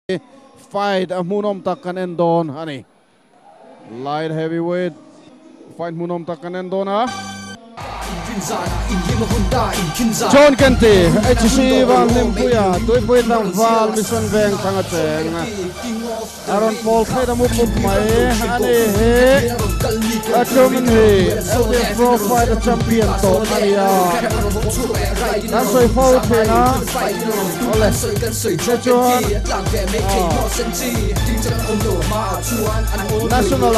fight munom takkan endon ani light heavyweight fight munom takkan endon ha John Kenti HC Van Limpuya Tui Pui Tam Val Mission Veng Tanga Cheng Aaron Paul Khaida Mup Mai ani he Achomin he LBF Pro Fighter Champion to Maria Dan Soi Paul Kena Ole Sechuan National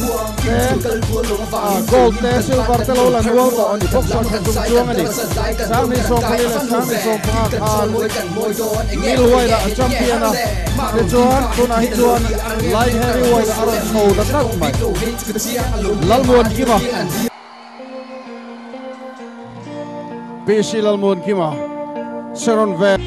Gold Te Silver Te Lolan Wong to on the box on Chuang ani Sang ni song kali la sang ni song pangakhan Milway la champion na Sechuan Tuna Hichuan Light heavyweight Aaron Paul da nak mai Lalmuan Kima PC Lalmuan Kima Sharon Ve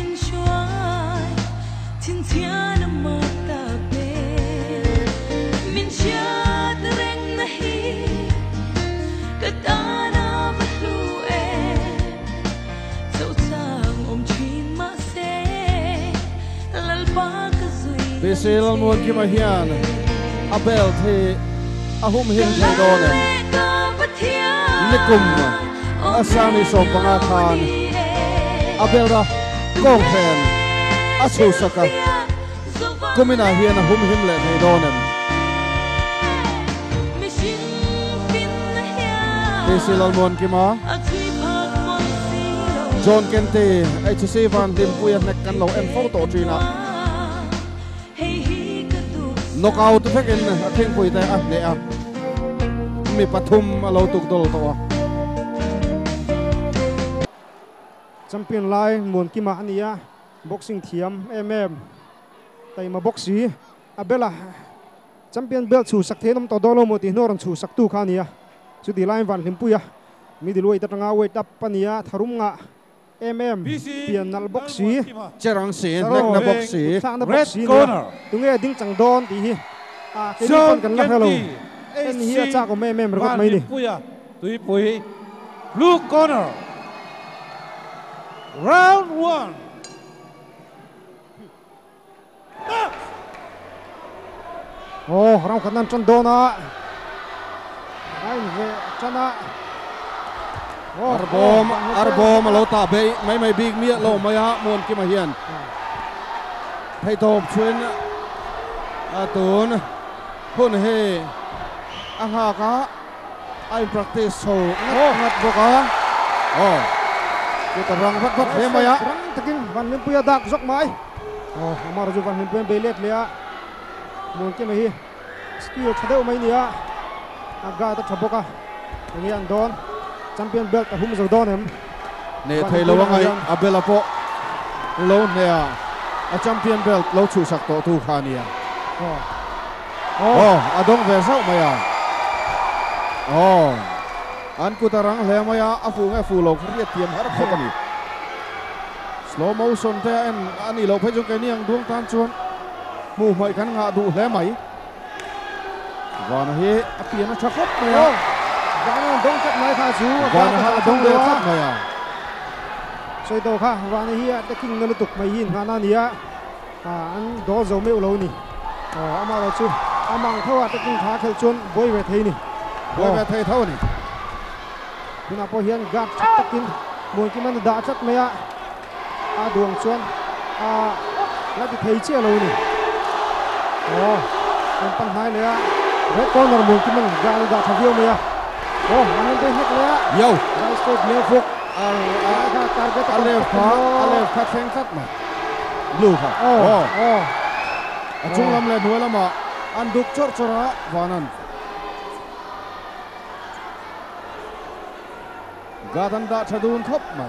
PC Lalmuan Kima hian Abel thi ahum hin thei don Nikum Asani som pangakhan Abel ra kong phen Asu saka Kumina hian ahum him le thei don PC Lalmuan Kima John Kenti HC Van Limpuya nekkan lo en photo trina knockout fekin athing pui te ne a mi pathum alo tuk dol to champion lai mon kima ania boxing thiam tai ma boxi abela champion belt chu sak thenom to dolo mo ti noran chu sak tu khania chu di line Van Limpuya mi di loi ta nga weight up pania tharum nga pian nal boxi cherang sin nek na boxi red corner tunge ding chang don ti hi ke ni kon kan la hello en hi cha ko record mai ni tui pui blue corner round 1 oh rang khanan chan dona ai ve chana arbom lo ta be mai big mi lo maya mon Kima hian thei top chuin atun hun he anga ka ai practice so ngat boka kita rang vat he maya rang takin Van Limpuya dak zok mai amar ju Van Limpuya belet lea mon Kima hi skill thadeu mai nia aga ta thaboka ngian don champion belt hum zo don em ne thei lo ngai abela po lo ne a champion belt lo chu sak to tu khania adong ve sau maya an kutarang le maya afu nge fu lo khriat tiam har khotani slow motion te en ani lo phai jong ke niang duang tan chuan mu mai kan nga du hle mai wana hi apian a thakop maya dong chat mai kha chu dong de khat maya soi to kha wana hi ta king na tuk mai hin ngana nia an do zo me lo ni amaro chu amang thawa ta king kha khel chun boi ve thei ni boi ve thei thau ni bina po hian gat takin mon ki man da chat maya a duang chuan la ti thei che lo ni an pan hai le red corner mon ki man ga da thaviu maya anh đây hết lẽ yo right foot left foot target alef khat pheng khat ma blue kha chung lam le nuai lama an duk chor chora wanan gadan da thadun khop ma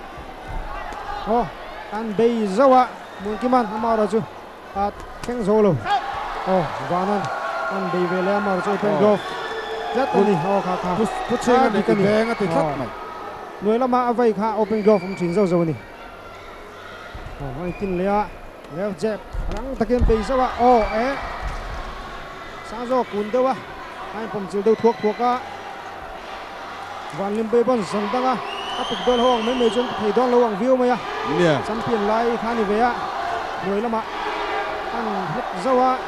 an bei zawa mun ki man amara chu kheng zolo wanan an bei vele amara chu pen go rất là nhiều kha put cheng ni kan beng ati khat mai nuôi lama avai kha open golf chin zo zo ni ai tin lea leo jeb rang takin pe zawa sa zo kun dewa ai pom chil deu thuak ka Van Limpuya bon sang tanga apik dol hong me chun thei don lo ang view maya champion lai khani ve a nuôi lama anh hít dâu á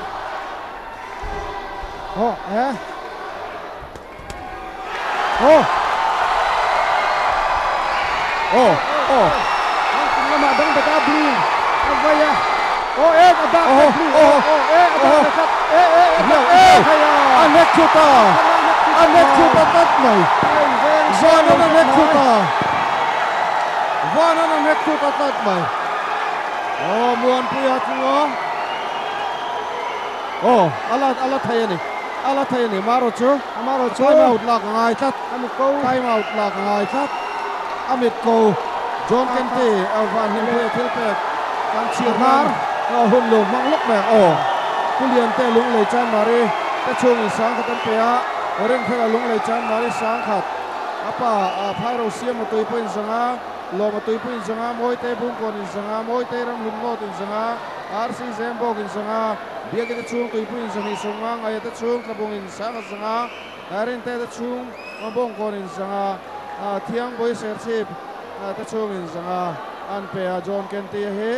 ô lama dang bata blue avaya ada blue anek chuta tat mai zona anek chuta tat mai muan puya chuo ala thai ni maro chu time out lak ngai chat amit ko John Kente van Himpue Tilpet kan chirnar hun lo mang lok mek kulian te lung le chan mari te chung in sang katan pea reng phela lung le chan mari sang khat apa phairo siam toi poin sanga lo ma toi poin sanga moi te bung kon in sanga moi te ram lum lo tin sanga RC Zembo in sanga bia ke chung toi poin sanga sunga ngai te chung kabung in sanga sanga arin te chung ma bong kon in sanga thiang boy sership ta chung in sanga an pe John Kente he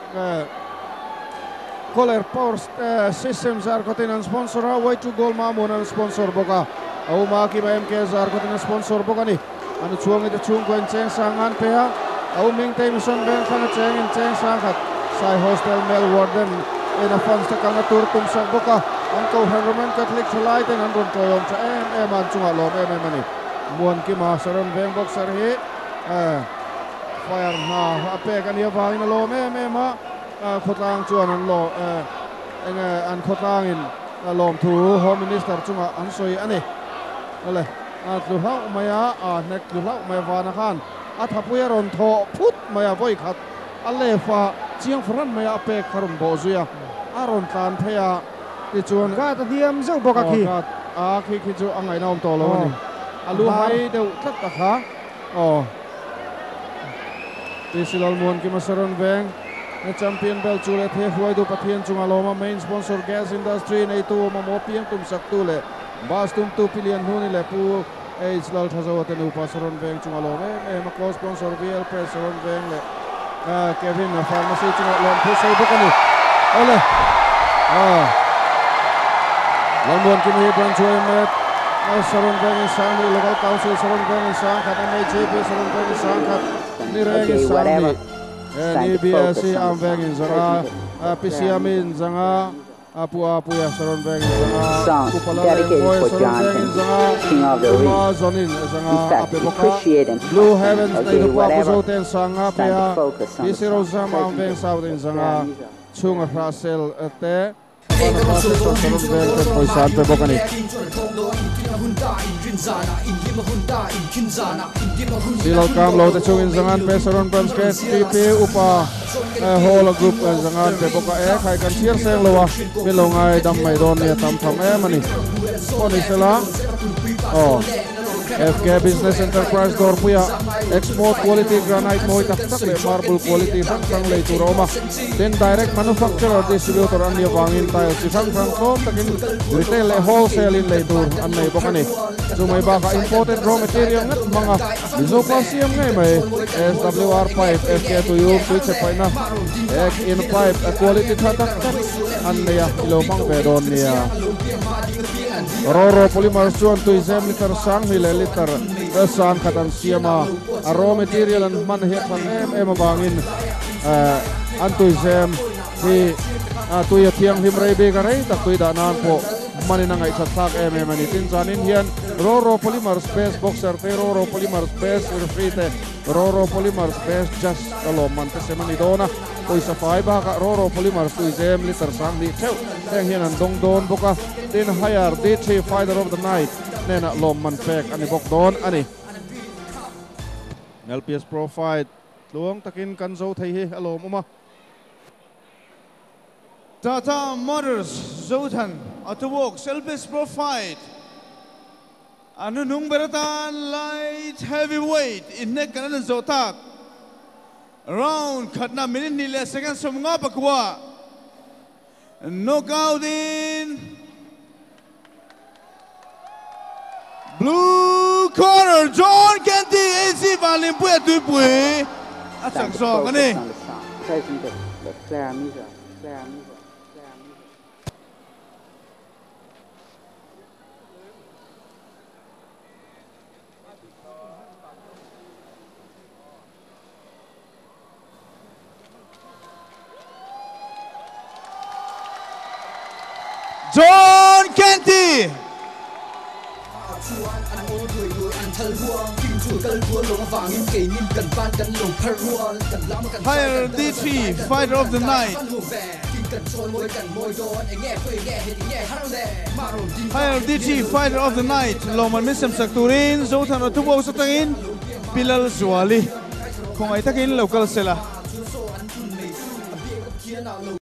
Kohler Power Systems are kotinan sponsor way to goal mamunan sponsor boka au ma ki ba MK are kotinan sponsor boka ni anu chuang ita chung kwen cheng sangan pe au ming te mission ben khana cheng in cheng sang khat sai hostel mel warden in a funds ta kanga tur tum sak boka an ko Roman Catholic chlai ten an ron toyom cha em an chunga lom em ani muan ki ma saron veng boxer he fire na ape kan ya wangin lo em ma khotlang chuan an lo an khotlang in lom thu home minister chunga an soi ani ole lu hlau maya nek lu hlau mai wana khan athapuya ron tho phut maya voi khat alefa chiang fran maya ape kharum bo zuya aron tan theya ti chuan ga ta diam zau boka khi khi chu angai naum to lo ani alu hai deu tlat ta kha Tisilal muan ki masaron veng na champion belt chule the huai do pathian chunga loma main sponsor gas industry nei tu ma mo piang tum sak tu le bas tum tu pilian huni le pu isilal thazo te nu pasaron veng chunga loma ma co sponsor VL Presaron veng le Kevin na pharmacy chunga lom pu sei bokani ole lambuan ki ni ban choi met Saron veng sang ni local council saron veng sang khat mai JP saron veng sang khat ni reng sang ni BSC am veng in zanga PCM in zanga apua saron veng in zanga kupala boy saron veng in zanga zonin zanga ape boka Blue Heavens nei do pa zo ten sanga pe isiro zam am veng south in zanga chung Russell te Silal kam lo te chung in zangan pe saron pams ke TP upa whole group zangan pe boka khai kan chiar seng lo wa milongai dam mai don ne tam tham mani poni sela FK Business Enterprise door puya export quality granite moi tak le marble quality sang le tu Roma then direct manufacturer distributor an ya wangin tile si sang ko takin retail le wholesale in le tur an nei bokani so mai ba ka imported raw material ngat mga bizo pasiam ngai mai SWR pipe FK to you switch paina ek in pipe quality thatak an ya ilo mang bedon nia Roro Polymers chuan tu izem liter sang hile liter sang khatan siama raw material an man he pan em bangin an tu izem hi tu ya thiang him rei be ka rei tak tu da nan po mani na ngai thak em ani tin janin hian Roro Polymers space boxer te Roro Polymers space refrite Roro Polymers space just alom man te semani dona oi safai ba ka Roro Polymers tu izem liter sang ni theu teng hian an dong don boka tin higher D3 fighter of the night nena lom man pek ani bok don ani LPS Pro fight luang takin kan zo thei hi alom uma Tata Motors Zotan Autowork LPS Pro fight anu nung beratan light heavyweight in nek kanan zotak round khatna minute ni le second somnga pakwa knockout in Blue corner, John Kente, AC Valimpuya Tuipui. Atsak so, kani. John Kenty. Higher D3 Fighter of the Night. Higher D3 Fighter of the Night. Loman Misam Sakturin, Zoltan Otubo Satangin, Bilal Zuali. Kung ay takin local sila.